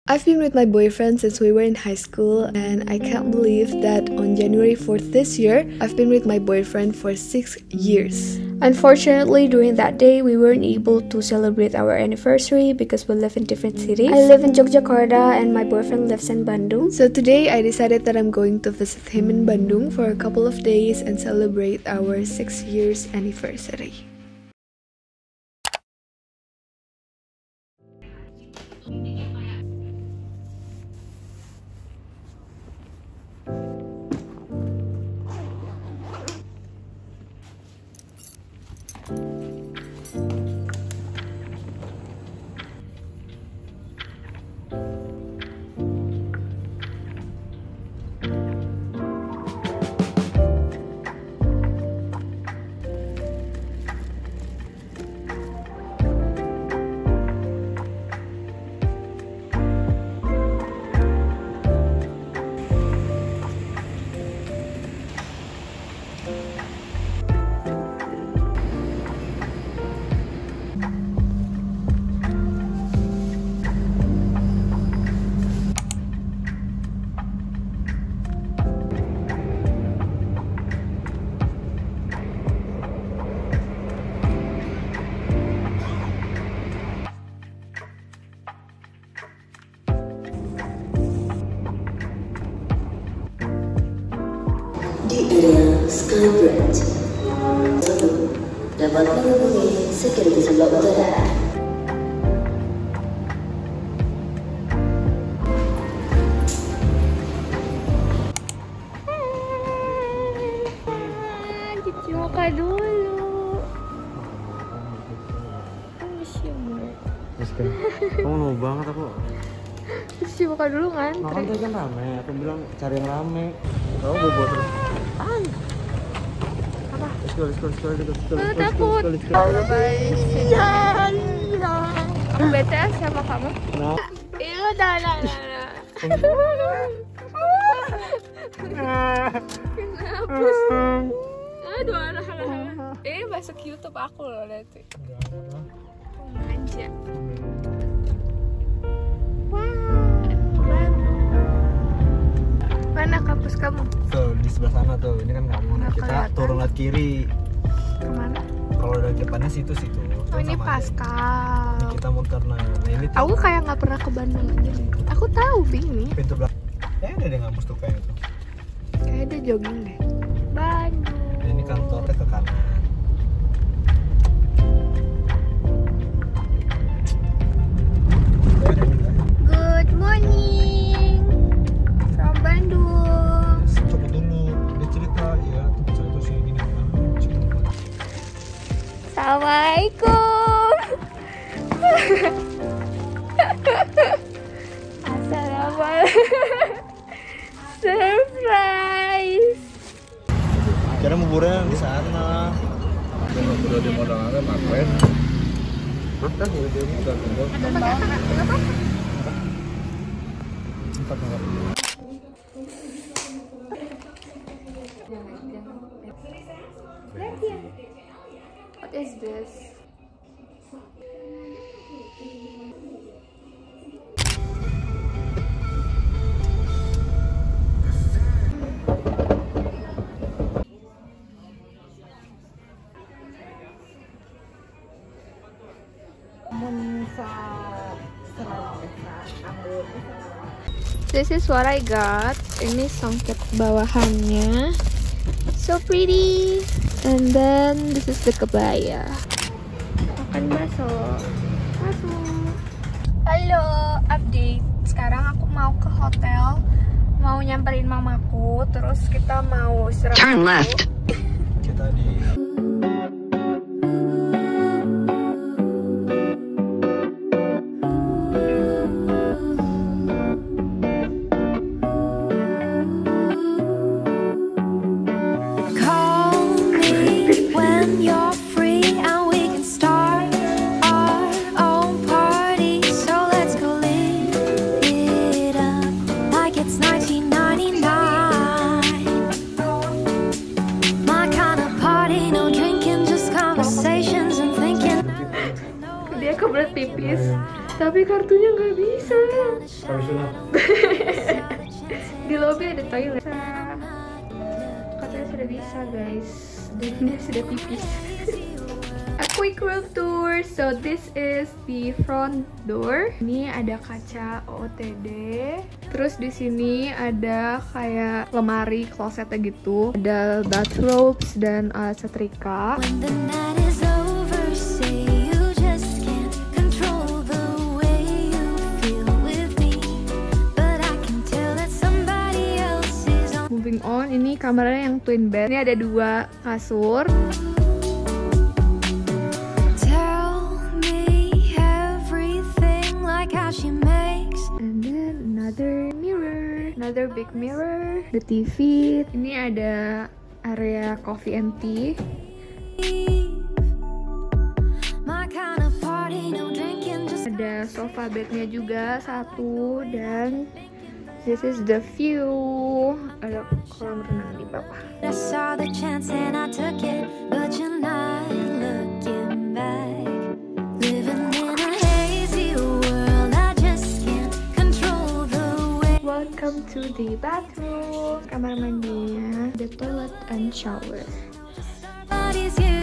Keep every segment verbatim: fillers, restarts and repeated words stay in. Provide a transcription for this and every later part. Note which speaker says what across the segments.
Speaker 1: I've been with my boyfriend since we were in high school, and I can't believe that on January fourth this year, I've been with my boyfriend for six years.
Speaker 2: Unfortunately, during that day, we weren't able to celebrate our anniversary because we live in different cities. I live in Yogyakarta and my boyfriend lives in Bandung.
Speaker 1: So today, I decided that I'm going to visit him in Bandung for a couple of days and celebrate our six years anniversary.
Speaker 3: Di area Skybridge, dapat menghubungi security sebelah utara.
Speaker 2: Cuci muka dulu.
Speaker 4: Kamu mau banget aku.
Speaker 2: Cuci muka dulu kan?
Speaker 4: Makan tadi kan rame, aku bilang cari yang rame. Kamu bobo terus.
Speaker 2: Apaan? Apa?
Speaker 4: Let's go, let's go, let's go, let's go, let's go,
Speaker 2: Aku
Speaker 4: let's go,
Speaker 2: takut.
Speaker 4: let's go, let's go.
Speaker 2: Bye. Iya, iya. Aku bete sama kamu.
Speaker 4: Nah.
Speaker 2: Iya, dah, dah, dah, dah. Kenapa sih? Aduh, alah, alah. Ini masuk YouTube aku loh nanti. Manja. Mana kampus kamu?
Speaker 4: Tuh, di sebelah sana tuh. Ini kan kamu. Nah, kita
Speaker 2: kelihatan.
Speaker 4: turun lewat kiri.
Speaker 2: Kemana?
Speaker 4: Kalau dari depannya situ situ.
Speaker 2: Oh, ini Pascal.
Speaker 4: Ini kita muter nah. Nah, ini tuh
Speaker 2: Aku kayak nggak pernah ke Bandung aja. Aku tahu Bing nih.
Speaker 4: pintu belakang. Eh, ada deh ngampus tuh kayak itu.
Speaker 1: Kayak dia jogging deh.
Speaker 2: Bandung.
Speaker 4: Nah, ini kantornya ke kanan.
Speaker 2: Good morning from Bandung.
Speaker 4: Coba dulu. Dia cerita ya, tempat cerita sih gini.
Speaker 2: Assalamualaikum. Assalamualaikum. Surprise.
Speaker 4: Kira buburnya di sana. Kalau udah di modal ada maklen. Apa ya dia udah tunggu.
Speaker 2: Kenapa?
Speaker 4: Empat enggak.
Speaker 2: What is this? This is what I got. Ini songket bawahannya. So pretty. And then this is the kebaya. Makan bakso. Bakso. Halo, update. Sekarang aku mau ke hotel. Mau nyamperin mamaku. Terus kita mau istirahat.
Speaker 3: Turn left.
Speaker 4: Kita di
Speaker 2: Dia kebelet pipis. Tapi kartunya nggak bisa.
Speaker 4: Kami sunat.
Speaker 2: Di lobby ada toilet. Katanya sudah bisa guys. Dan dia sudah pipis. A quick room tour. So this is the front door. Ini ada kaca O T D. Terus di sini ada kayak lemari klosetnya gitu. Ada bathrobes dan alat setrika. Moving on, ini kamarnya yang twin bed. Ini ada dua kasur. And then another mirror, another big mirror, the T V. Ini ada area coffee and tea. Ada sofa bednya juga satu, dan this is the view. Ada kolam renang di bawah. I saw the chance and I took it, but you're not looking back. Living in a hazy world, I just can't control the way. Welcome to the bathroom. Kamar mandinya, the toilet and shower. Somebody's you.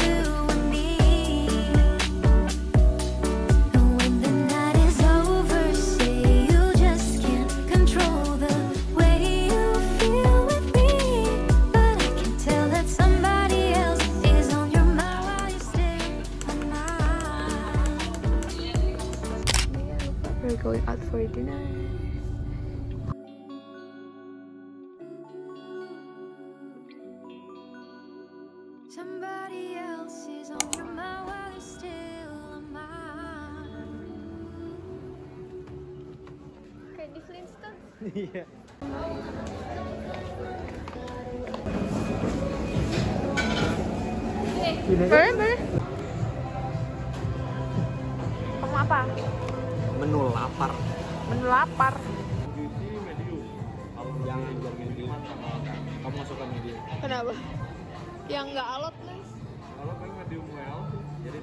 Speaker 2: We're going out for dinner. Somebody else is on your mind while you're still on mine. Kayak di Flintstones. Iya. Boleh, boleh. Kamu apa?
Speaker 4: Menu lapar.
Speaker 2: Menu lapar.
Speaker 4: Juicy medium. Yang yang medium. Kamu masuk ke medium.
Speaker 2: Kenapa? Yang nggak alot guys.
Speaker 4: Kalau kan medium well. Jadi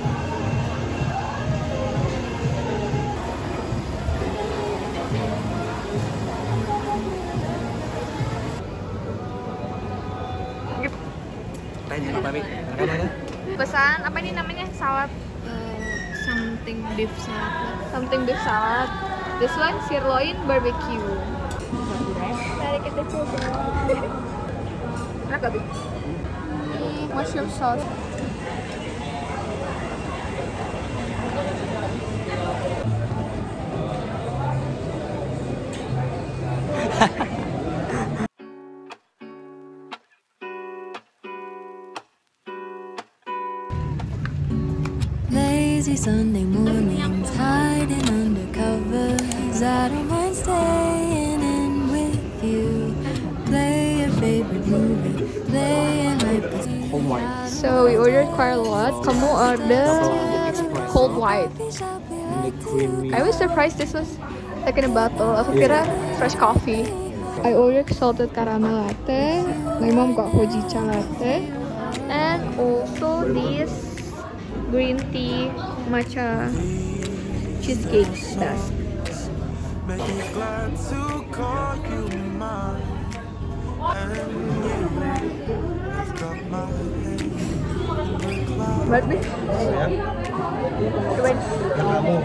Speaker 4: tanya apa nih?
Speaker 2: Pesan apa ini namanya? Salad. Something beef salad. Something beef salad. This one sirloin barbecue. Tarik kita coba. Enak gak, Bi? Mushroom sauce.
Speaker 5: Lazy Sunday mornings, hiding under covers. I don't mind staying in with you. Play your favorite movie, playing right beside.
Speaker 4: oh my.
Speaker 2: So we ordered quite a lot. Kamu order cold white. I was surprised this was like in a bottle. Aku kira fresh coffee. I ordered salted caramel latte. My mom got hojicha latte, and also this green tea matcha cheesecake dust.
Speaker 6: Make me glad to call you mine. And you've got my hand.
Speaker 2: Buat nih?
Speaker 4: Ya.
Speaker 2: Cobain.
Speaker 4: Yang kamu.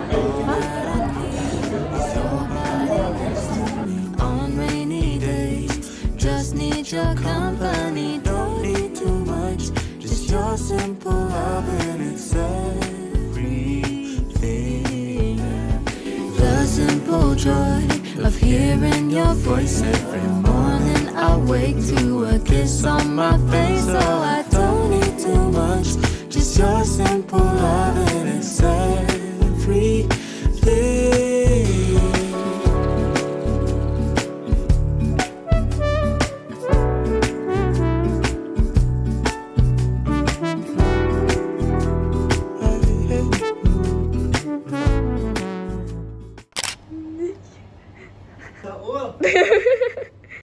Speaker 5: On rainy days, just need your company. Don't need too much, just your simple love and it's everything. The simple joy of hearing your voice every morning. I wake to a kiss on my face.